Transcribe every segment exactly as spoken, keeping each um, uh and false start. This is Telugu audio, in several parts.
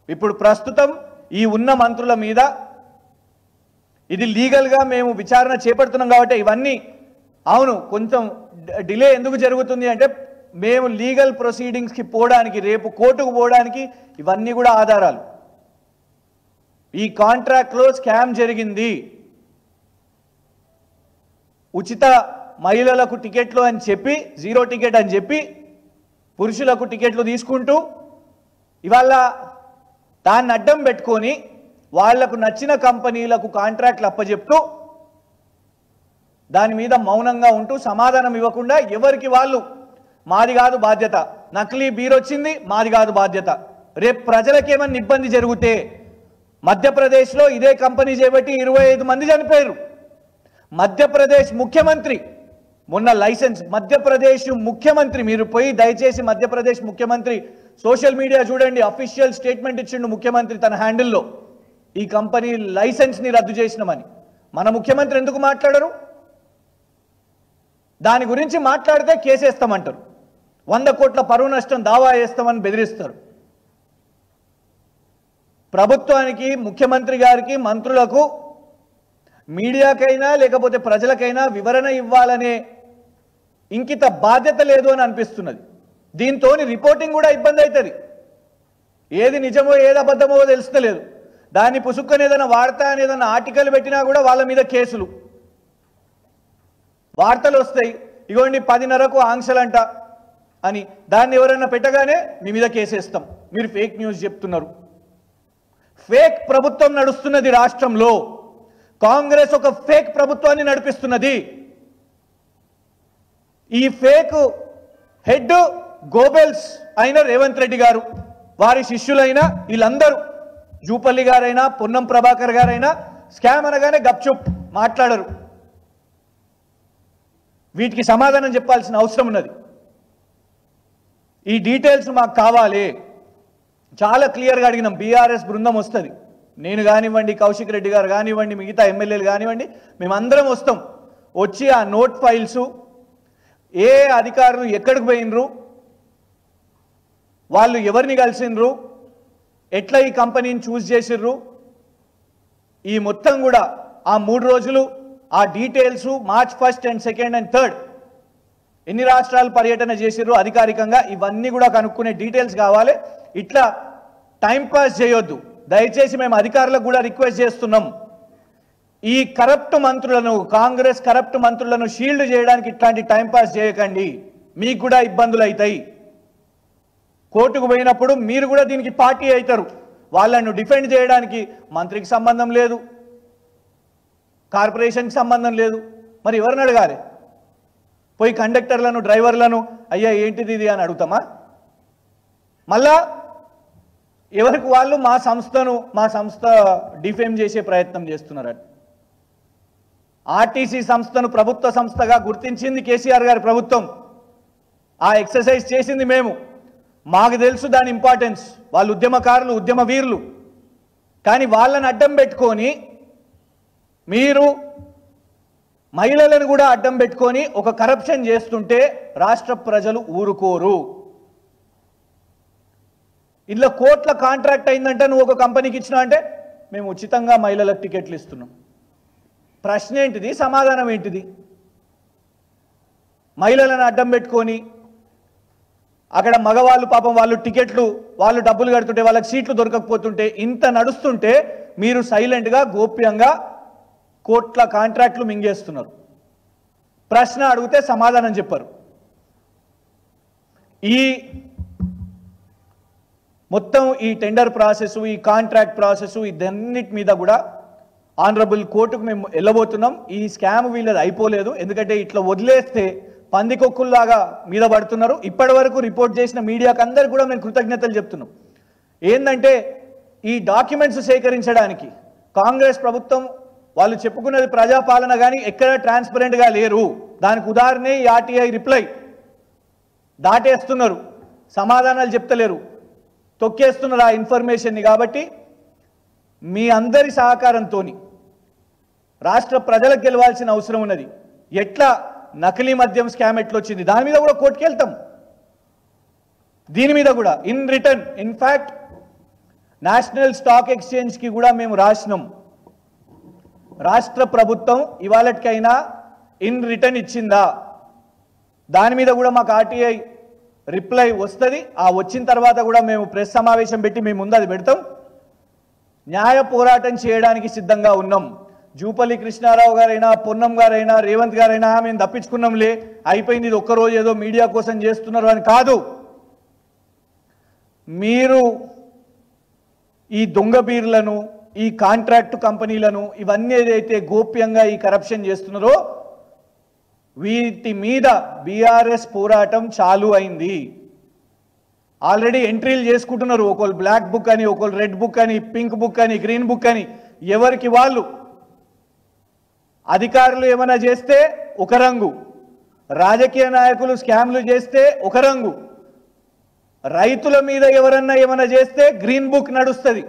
ఇప్పుడు ప్రస్తుతం ఈ ఉన్న మంత్రుల మీద ఇది లీగల్గా మేము విచారణ చేపడుతున్నాం కాబట్టి ఇవన్నీ అవును కొంచెం డిలే ఎందుకు జరుగుతుంది అంటే మేము లీగల్ ప్రొసీడింగ్స్కి పోవడానికి రేపు కోర్టుకు పోవడానికి ఇవన్నీ కూడా ఆధారాలు. ఈ కాంట్రాక్ట్లో స్కామ్ జరిగింది, ఉచిత మహిళలకు టికెట్లు అని చెప్పి జీరో టికెట్ అని చెప్పి పురుషులకు టికెట్లు తీసుకుంటూ ఇవాళ దాన్ని అడ్డం పెట్టుకొని వాళ్లకు నచ్చిన కంపెనీలకు కాంట్రాక్ట్లు అప్పచెప్తూ దాని మీద మౌనంగా ఉంటూ సమాధానం ఇవ్వకుండా ఎవరికి వాళ్ళు మాది కాదు బాధ్యత, నకిలీ బీర్ వచ్చింది మాది కాదు బాధ్యత. రేపు ప్రజలకేమన్నా ఇబ్బంది జరిగితే మధ్యప్రదేశ్లో ఇదే కంపెనీ చేపట్టి ఇరవై ఐదు మంది చనిపోయారు. మధ్యప్రదేశ్ ముఖ్యమంత్రి మొన్న లైసెన్స్ మధ్యప్రదేశ్ ముఖ్యమంత్రి మీరు పోయి దయచేసి మధ్యప్రదేశ్ ముఖ్యమంత్రి సోషల్ మీడియా చూడండి, అఫీషియల్ స్టేట్మెంట్ ఇచ్చిండు ముఖ్యమంత్రి తన హ్యాండిల్లో ఈ కంపెనీ లైసెన్స్ని రద్దు చేసినామని. మన ముఖ్యమంత్రి ఎందుకు మాట్లాడరు? దాని గురించి మాట్లాడితే కేసేస్తామంటారు, వంద కోట్ల పరువు నష్టం దావా వేస్తామని బెదిరిస్తారు. ప్రభుత్వానికి ముఖ్యమంత్రి గారికి మంత్రులకు మీడియాకైనా లేకపోతే ప్రజలకైనా వివరణ ఇవ్వాలనే ఇంకిత బాధ్యత లేదు అని అనిపిస్తున్నది. దీంతో రిపోర్టింగ్ కూడా ఇబ్బంది అవుతుంది, ఏది నిజమో ఏది అబద్ధమో తెలుస్తలేదు. దాన్ని పుసుక్కని ఏదైనా వార్త అని ఏదైనా ఆర్టికల్ పెట్టినా కూడా వాళ్ళ మీద కేసులు వార్తలు వస్తాయి. ఇగోండి పదిన్నరకు ఆంక్షలంట అని దాన్ని ఎవరైనా పెట్టగానే మీ మీద కేసేస్తాం, మీరు ఫేక్ న్యూస్ చెప్తున్నారు. ఫేక్ ప్రభుత్వం నడుస్తున్నది రాష్ట్రంలో, కాంగ్రెస్ ఒక ఫేక్ ప్రభుత్వాన్ని నడిపిస్తున్నది. ఈ ఫేక్ హెడ్ గోబెల్స్ అయిన రేవంత్ రెడ్డి గారు, వారి శిష్యులైన వీళ్ళందరూ జూపల్లి గారైనా పొన్నం ప్రభాకర్ గారైనా స్కామ్ అనగానే గప్చుప్ మాట్లాడరు. వీటికి సమాధానం చెప్పాల్సిన అవసరం ఉన్నది. ఈ డీటెయిల్స్ మాకు కావాలి, చాలా క్లియర్గా అడిగినాం. బీఆర్ఎస్ బృందం వస్తుంది, నేను కానివ్వండి, కౌశిక్ రెడ్డి గారు కానివ్వండి, మిగతా ఎమ్మెల్యేలు కానివ్వండి, మేమందరం వస్తాం. వచ్చి ఆ నోట్ ఫైల్స్ ఏ అధికారులు ఎక్కడికి పోయినరు, వాళ్ళు ఎవరిని కలిసినరు, ఎట్లా ఈ కంపెనీని చూస్ చేసిర్రు, ఈ మొత్తం కూడా ఆ మూడు రోజులు ఆ details March first and second and third ఎన్ని రాష్ట్రాలు పర్యటన చేసిర్రు అధికారికంగా ఇవన్నీ కూడా కనుక్కునే డీటెయిల్స్ కావాలి. ఇట్లా టైంపాస్ చేయొద్దు దయచేసి. మేము అధికారులకు కూడా రిక్వెస్ట్ చేస్తున్నాం, ఈ కరప్ట్ మంత్రులను, కాంగ్రెస్ కరప్ట్ మంత్రులను షీల్డ్ చేయడానికి ఇట్లాంటి టైంపాస్ చేయకండి, మీకు కూడా ఇబ్బందులు అవుతాయి. కోర్టుకు పోయినప్పుడు మీరు కూడా దీనికి పార్టీ అవుతారు. వాళ్ళను డిఫెండ్ చేయడానికి మంత్రికి సంబంధం లేదు, కార్పొరేషన్కి సంబంధం లేదు, మరి ఎవరిని అడగాలి? పోయి కండక్టర్లను డ్రైవర్లను అయ్యా ఏంటిది ఇది అని అడుగుతామా? మళ్ళా ఎవరికి వాళ్ళు మా సంస్థను మా సంస్థ డిఫేమ్ చేసే ప్రయత్నం చేస్తున్నారు. ఆర్టీసీ సంస్థను ప్రభుత్వ సంస్థగా గుర్తించింది కేసీఆర్ గారి ప్రభుత్వం, ఆ ఎక్సర్సైజ్ చేసింది మేము. మాకు తెలుసు దాని ఇంపార్టెన్స్, వాళ్ళు ఉద్యమకారులు, ఉద్యమ వీరులు. కానీ వాళ్ళని అడ్డం పెట్టుకొని మీరు మహిళలను కూడా అడ్డం పెట్టుకొని ఒక కరప్షన్ చేస్తుంటే రాష్ట్ర ప్రజలు ఊరుకోరు. ఇలా కోట్ల కాంట్రాక్ట్ అయిందంటే నువ్వు ఒక కంపెనీకి ఇచ్చినా అంటే మేము ఉచితంగా మహిళలకు టికెట్లు ఇస్తున్నాం. ప్రశ్న ఏంటిది? సమాధానం ఏంటిది? మహిళలను అడ్డం పెట్టుకొని అక్కడ మగవాళ్ళు పాపం వాళ్ళు టికెట్లు వాళ్ళు డబ్బులు కడుతుంటే వాళ్ళకి సీట్లు దొరకకపోతుంటే ఇంత నడుస్తుంటే మీరు సైలెంట్గా గోప్యంగా కోట్ల కాంట్రాక్ట్లు మింగేస్తున్నారు. ప్రశ్న అడిగితే సమాధానం చెప్పరు. ఈ మొత్తం ఈ టెండర్ ప్రాసెస్, ఈ కాంట్రాక్ట్ ప్రాసెస్, ఇదన్నిటి మీద కూడా ఆనరబుల్ కోర్టుకు మేము వెళ్ళబోతున్నాం. ఈ స్కామ్ వీళ్ళది అయిపోలేదు, ఎందుకంటే ఇట్లా వదిలేస్తే పందికొక్కుల్లాగా మీద పడుతున్నారు. ఇప్పటి వరకు రిపోర్ట్ చేసిన మీడియాకు అందరు కూడా మేము కృతజ్ఞతలు చెప్తున్నాం. ఏంటంటే ఈ డాక్యుమెంట్స్ సేకరించడానికి కాంగ్రెస్ ప్రభుత్వం వాళ్ళు చెప్పుకున్నది ప్రజాపాలన, కానీ ఎక్కడ ట్రాన్స్పరెంట్గా లేరు. దానికి ఉదాహరణే ఈ ఆర్టీఐ రిప్లై. దాటేస్తున్నారు, సమాధానాలు చెప్తలేరు, తొక్కేస్తున్నారు ఆ ఇన్ఫర్మేషన్ని. కాబట్టి మీ అందరి సహకారంతో రాష్ట్ర ప్రజలకు గెలవాల్సిన అవసరం ఉన్నది. ఎట్లా నకిలీ మద్యం స్కామ్ ఎట్లా వచ్చింది దాని మీద కూడా కోర్టుకు వెళ్తాం. దీని మీద కూడా in return in fact national stock ఎక్స్చేంజ్కి కూడా మేము రాసినాం. రాష్ట్ర ప్రభుత్వం ఇవాళకైనా ఇన్ రిటర్న్ ఇచ్చిందా, దాని మీద కూడా మాకు ఆర్టీఐ రిప్లై వస్తుంది. ఆ వచ్చిన తర్వాత కూడా మేము ప్రెస్ సమావేశం పెట్టి మేము ముందు అది పెడతాం. న్యాయ పోరాటం చేయడానికి సిద్ధంగా ఉన్నాం. జూపల్లి కృష్ణారావు గారైనా, పొన్నం గారైనా, రేవంత్ గారైనా మేము తప్పించుకున్నాంలే, అయిపోయింది, ఇది ఒక్కరోజు ఏదో మీడియా కోసం చేస్తున్నారు అని కాదు. మీరు ఈ దొంగ బీర్లను, ఈ కాంట్రాక్టు కంపెనీలను, ఇవన్నీ ఏదైతే గోప్యంగా ఈ కరప్షన్ చేస్తున్నారో వీటి మీద బీఆర్ఎస్ పోరాటం చాలు అయింది. ఆల్రెడీ ఎంట్రీలు చేసుకుంటున్నారు. ఒకళ్ళు బ్లాక్ బుక్ అని, ఒకళ్ళు రెడ్ బుక్ అని, పింక్ బుక్ అని, గ్రీన్ బుక్ అని, ఎవరికి వాళ్ళు. అధికారులు ఏమైనా చేస్తే ఒక రంగు, రాజకీయ నాయకులు స్కామ్లు చేస్తే ఒక రంగు, రైతుల మీద ఎవరన్నా ఏమైనా చేస్తే గ్రీన్ బుక్ నడుస్తుంది.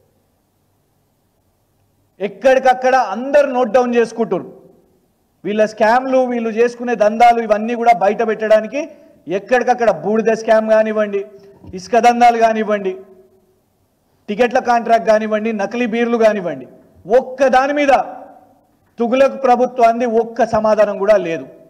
ఎక్కడికక్కడ అందరు నోట్ డౌన్ చేసుకుంటారు. వీళ్ళ స్కామ్లు, వీళ్ళు చేసుకునే దందాలు ఇవన్నీ కూడా బయట పెట్టడానికి ఎక్కడికక్కడ బూడిద స్కామ్ కానివ్వండి, ఇసుక దందాలు కానివ్వండి, టికెట్ల కాంట్రాక్ట్ కానివ్వండి, నకిలీ బీర్లు కానివ్వండి, ఒక్క దాని మీద తుగులక్ ప్రభుత్వాన్ని ఒక్క సమాధానం కూడా లేదు.